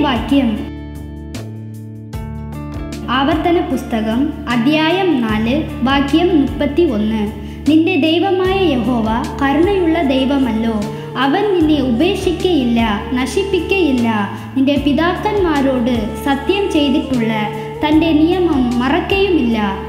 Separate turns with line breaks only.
വാക്യം. ആവർത്തന പുസ്തകം അധ്യായം 4 വാക്യം 31. നിന്റെ ദൈവമായ യഹോവ കരുണയുള്ള ദൈവമല്ലോ. അവൻ നിന്നെ ഉപേക്ഷിക്കയില്ല, നശിപ്പിക്കയില്ല. നിന്റെ പിതാക്കന്മാരോട് സത്യം ചെയ്തിട്ടുള്ള തൻ്റെ നിയമം മറക്കയുമില്ല.